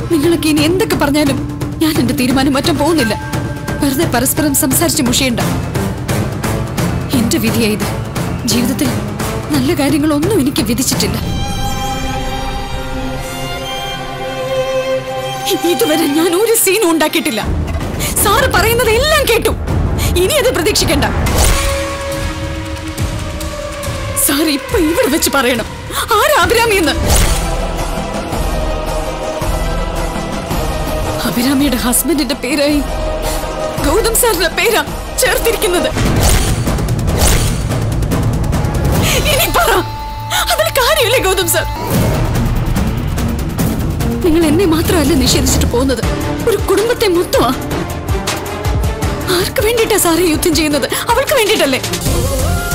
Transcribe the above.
നിങ്ങളൊക്കെ ഇനി എന്തൊക്കെ പറഞ്ഞാലും ഞാൻ എന്റെ തീരുമാനം മാറ്റാൻ പോകുന്നില്ല. വെറുതെ പരസ്പരം സംസാരിച്ച് മുഷിയണ്ട. എന്റെ വിധിയായത്. ജീവിതത്തിൽ നല്ല കാര്യങ്ങളൊന്നും എനിക്ക് വിധിച്ചിട്ടില്ല. ഇതുവരെ ഞാൻ ഒരു സീനും ഉണ്ടാക്കിയിട്ടില്ല. സാറ് പറയുന്നത് എല്ലാം കേട്ടു. ഇനി അത് പ്രതീക്ഷിക്കണ്ട. സാർ ഇപ്പൊ ഇവിടെ വെച്ച് പറയണം, ആരാ അഭിരാമി എന്ന്. അഭിരാമിയുടെ ഹസ്ബൻഡിന്റെ പേരായി ഗൗതം സാറിന്റെ പേരാ ചേർത്തിരിക്കുന്നത്. ഇനി പറ, അതിൽ കാര്യമില്ലേ ഗൗതം സാർ? നിങ്ങൾ എന്നെ മാത്രമല്ല നിഷേധിച്ചിട്ട് പോകുന്നത്, ഒരു കുടുംബത്തെ മൊത്തമാ. ആർക്ക് വേണ്ടിയിട്ടാ സാറ് യുദ്ധം ചെയ്യുന്നത്? അവൾക്ക് വേണ്ടിയിട്ടല്ലേ?